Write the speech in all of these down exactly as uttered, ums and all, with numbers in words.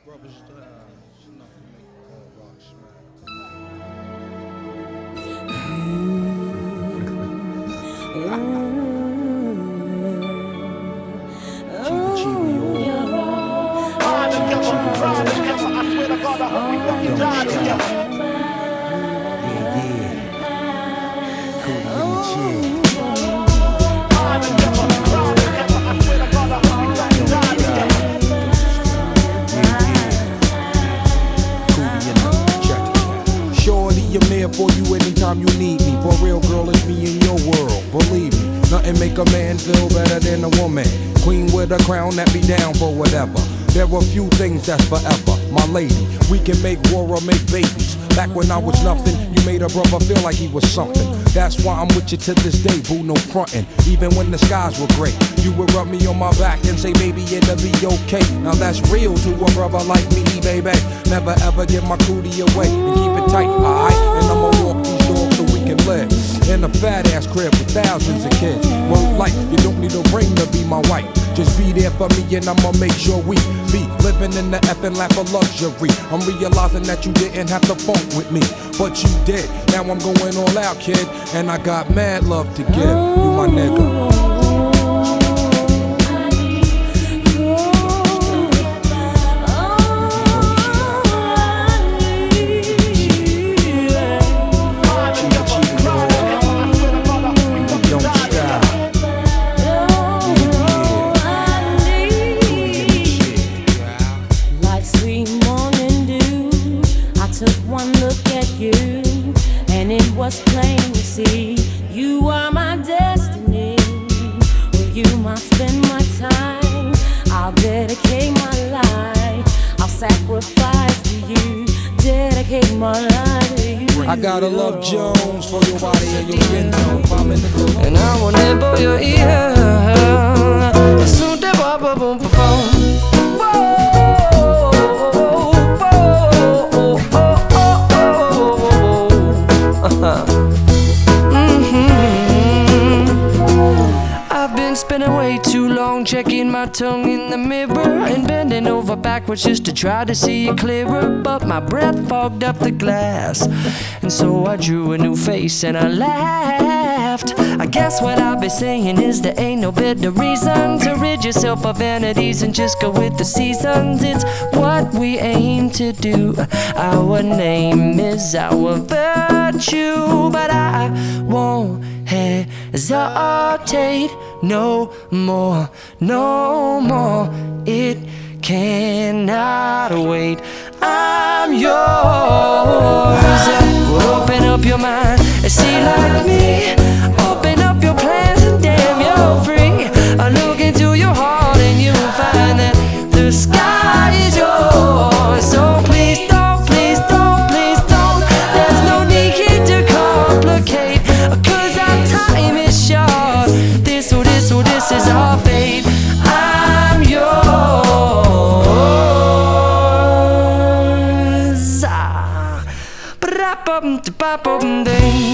Brothers, uh, it's enough to make the whole rock smack. Chiba Chiba, yo. Ride together, ride together. I swear to God, I hope we fucking die together. Yeah, yeah. Cool in the chair. Ride together, ride together. I swear to God, I hope we fucking die together. Surely I'm there for you anytime you need me. For real, girl, it's me in your world. Believe me, nothing make a man feel better than a woman. Queen with a crown that be down for whatever. There are few things that's forever, my lady. We can make war or make babies. Back when I was nothing, you made a brother feel like he was something. That's why I'm with you to this day, boo, no frontin'. Even when the skies were gray, you would rub me on my back and say, baby, it'll be okay. Now that's real to a brother like me, baby. Never ever give my cootie away and keep it tight, alright? And I'ma walk these dogs so we can live in a fat ass crib with thousands of kids. Word life, you don't need a ring to be my wife. Just be there for me and I'ma make sure we be living in the effing lap of luxury. I'm realizing that you didn't have to funk with me, but you did. Now I'm going all out, kid, and I got mad love to give. You my nigga. Was plain to see, you are my destiny. With you must spend my time. I'll dedicate my life. I'll sacrifice to you. Dedicate my life to you. I gotta love Jones for your body and your skin tone. I'm in the club. And I wanna blow your ear. Soon to boom boom boom boom. I've been spending way too long checking my tongue in the mirror and bending over backwards just to try to see it clearer, but my breath fogged up the glass, and so I drew a new face and I laughed. I guess what I'll be saying is there ain't no better reason to rid yourself of vanities and just go with the seasons. It's what we aim to do. Our name is our virtue, but I won't hesitate no more, no more. It cannot wait. I'm yours. Well, open up your mind and see like me. Open up your plans and damn, you're free. I look into your heart and you'll find that the sky is yours. So please don't, please don't, please don't. There's no need here to complicate, 'cause our time is short. This, oh, this, oh, this is our fate. I'm yours. Ah. Ba-da-bum-da-ba-bum-ding.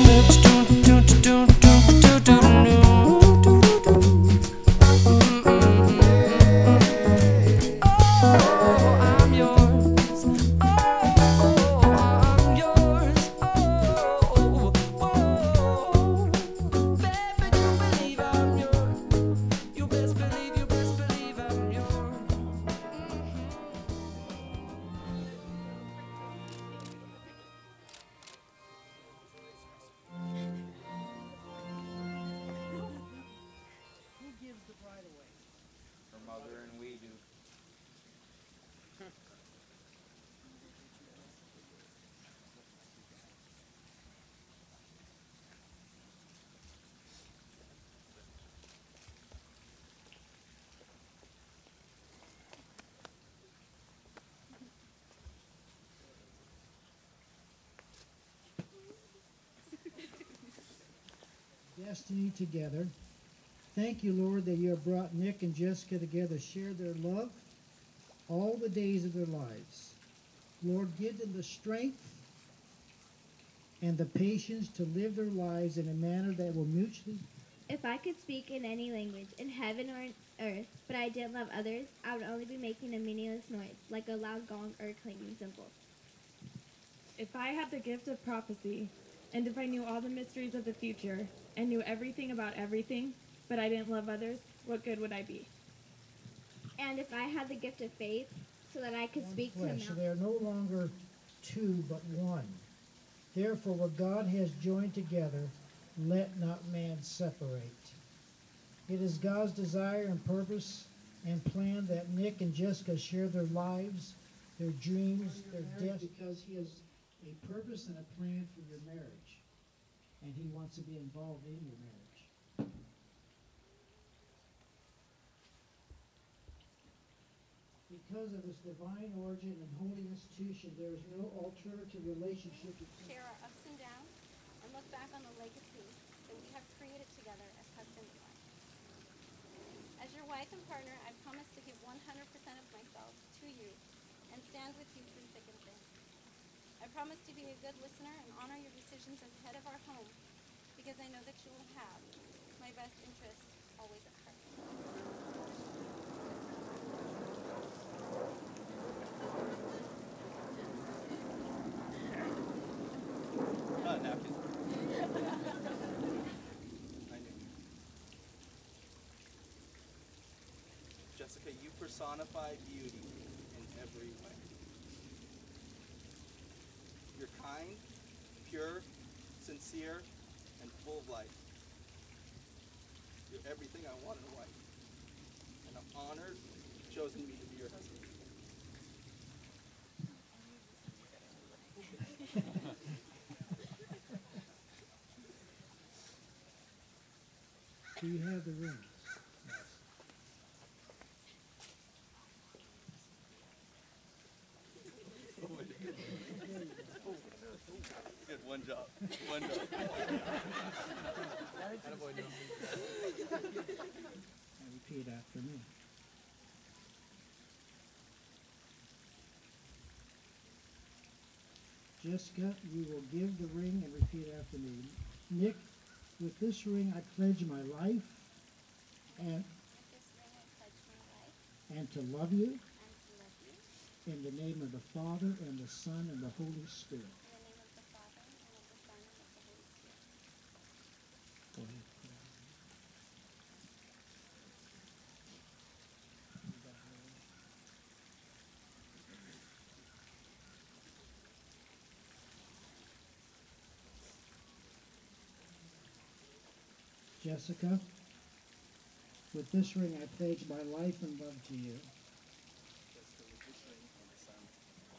Destiny together. Thank you, Lord, that you have brought Nick and Jessica together, share their love all the days of their lives. Lord, give them the strength and the patience to live their lives in a manner that will mutually... If I could speak in any language, in heaven or in earth, but I didn't love others, I would only be making a meaningless noise, like a loud gong or a clanging cymbal. If I had the gift of prophecy, and if I knew all the mysteries of the future, and knew everything about everything, but I didn't love others, what good would I be? And if I had the gift of faith, so that I could One speak to flesh. the So mountain. they are no longer two, but one. Therefore, what God has joined together, let not man separate. It is God's desire and purpose and plan that Nick and Jessica share their lives, their dreams, their destiny, because he has a purpose and a plan for your marriage, and he wants to be involved in your marriage. Because of its divine origin and holy institution, there is no alternative relationship. Share our ups and downs and look back on the legacy that we have created together as husband and wife. As your wife and partner, I promise to give one hundred percent of myself to you and stand with you through thick and thin. I promise to be a good listener and honor your decisions as head of our home, because I know that you will have my best interest always at heart. Not a napkin. I knew. Jessica, you personify beauty in every way. You're kind, pure, sincere, and full of life. You're everything I want in a wife. And I'm honored you've chosen me to be your husband. Do you have the rings? Good, one job. One job. And repeat after me. Jessica, you will give the ring and repeat after me. Nick, with this ring I pledge my life and, With this ring I pledge my life and to love you and to love you in the name of the Father and the Son and the Holy Spirit. in the name of the Father and of the Son and of the Holy Spirit. Go ahead. Jessica, with this ring I pledge my life and love to you. Jessica, with this ring and the Son.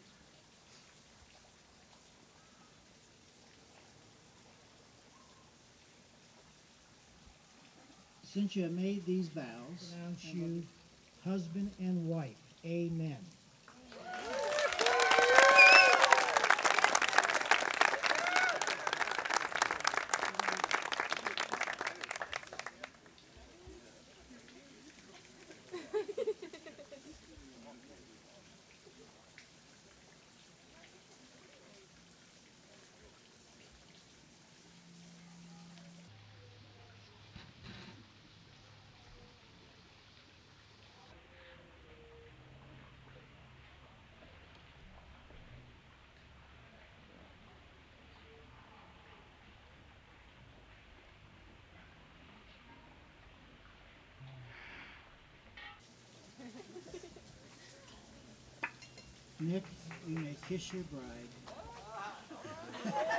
Since you have made these vows, I pronounce you husband and wife. Amen. Nick, you may kiss your bride.